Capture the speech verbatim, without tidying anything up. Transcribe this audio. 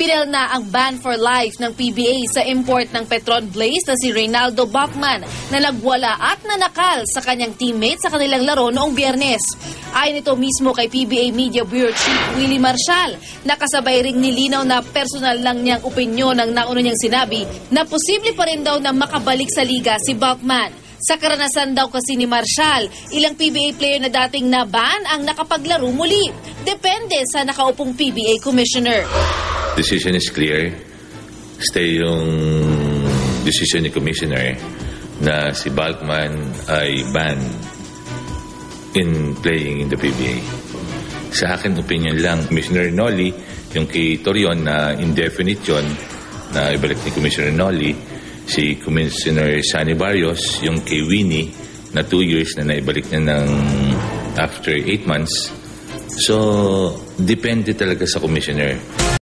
Pinel na ang ban for life ng P B A sa import ng Petron Blaze na si Reynaldo Bachman na nagwala at nanakal sa kanyang teammate sa kanilang laro noong Biyernes. Ayon ito mismo kay P B A Media Bureau Chief Willie Marcial, nakasabay ring nilinaw na personal lang niyang opinyon ang nauna niyang sinabi na posible pa rin daw na makabalik sa liga si Bachman. Sa karanasan daw kasi ni Marcial, ilang P B A player na dating naban ang nakapaglaro muli. Depende sa nakaupong P B A Commissioner. Decision is clear. Stay yung decision ni Commissioner na si Bachman ay banned in playing in the P B A. Sa akin, opinion lang, Commissioner Noli, yung kay Torion na indefinite yun, na ibalik ni Commissioner Noli, si Commissioner Sani Barrios, yung kay Winnie, na two years na naibalik niya ng after eight months. So, depende talaga sa Commissioner.